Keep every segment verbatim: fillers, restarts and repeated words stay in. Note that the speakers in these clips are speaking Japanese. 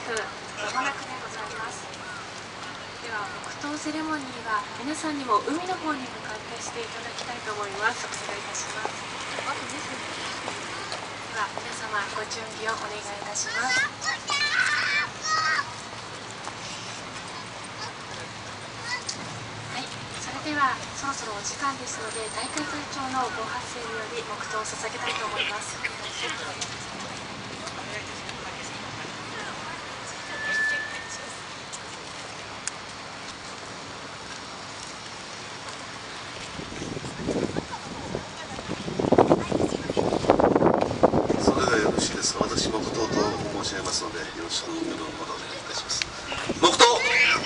ふまもなくでございます。では黙祷セレモニーは皆さんにも海の方に向かってしていただきたいと思います。お願いいたします。では皆様ご準備をお願いいたします。はい、それではそろそろお時間ですので、大会会長のご発声により黙祷を捧げたいと思います。 私黙祷と申し上げますので、よろしくお願いいたします。黙祷。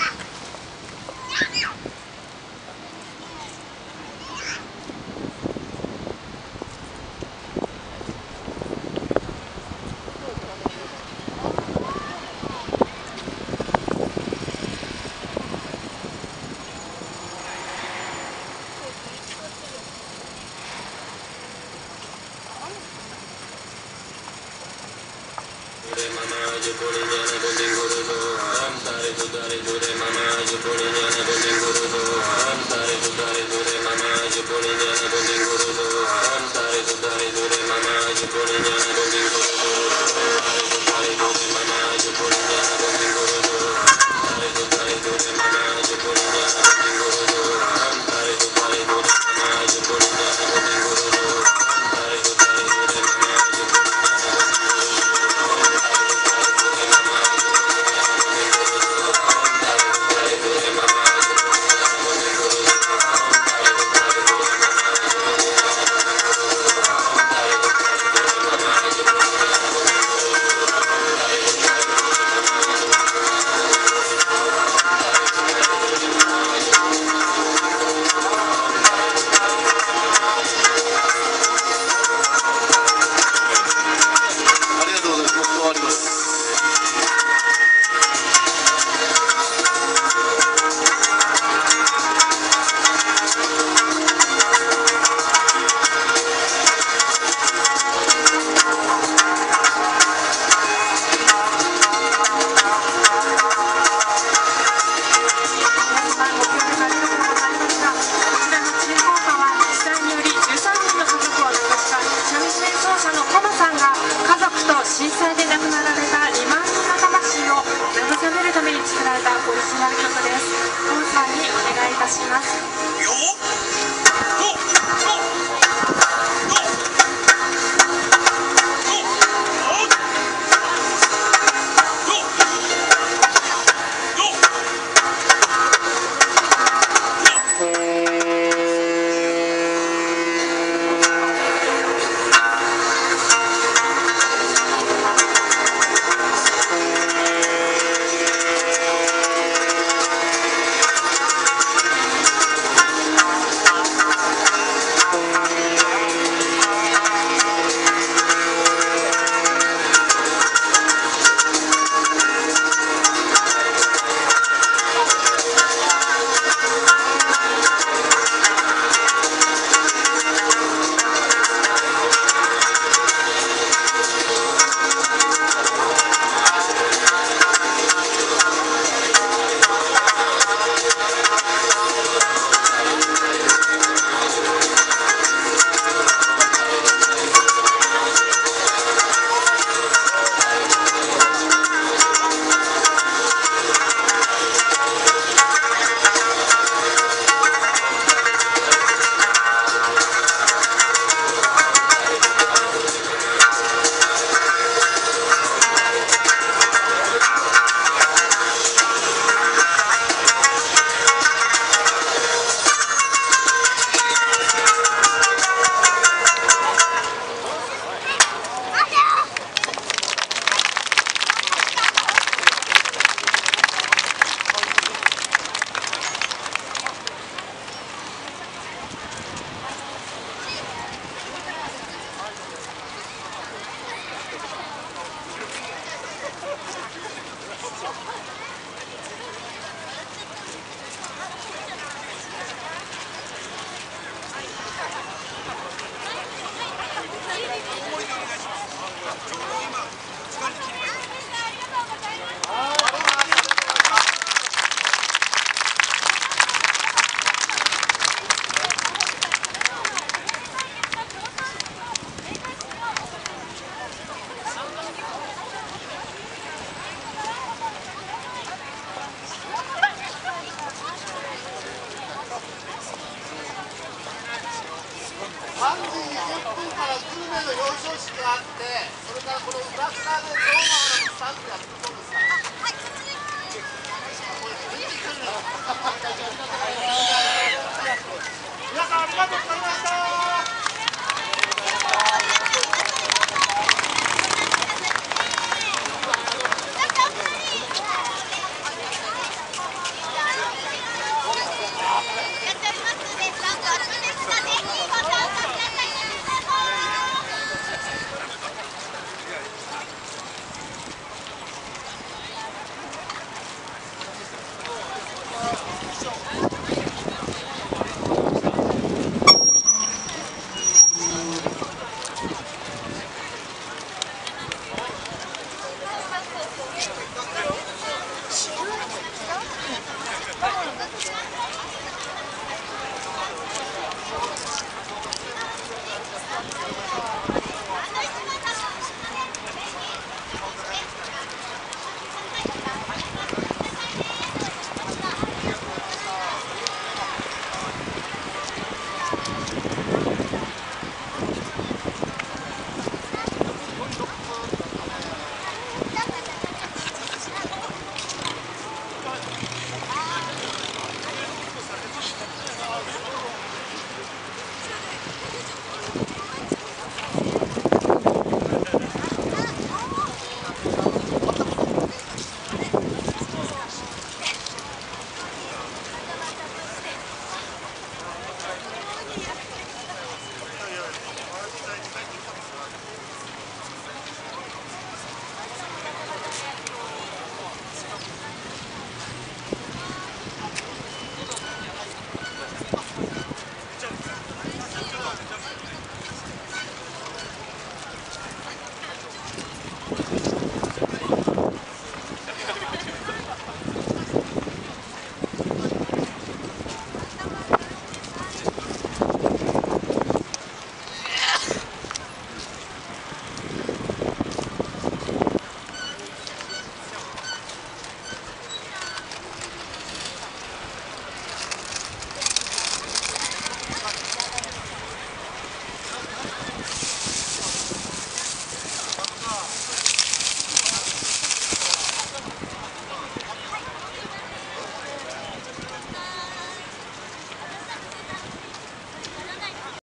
震災で亡くなられたにまんにんの魂を慰めるために作られたオリジナル曲です。コンさんにお願いいたします。 式があって、それからこの裏側でローマのスタンプやってるんですから。これ見てくるの。皆さんありがとうございました。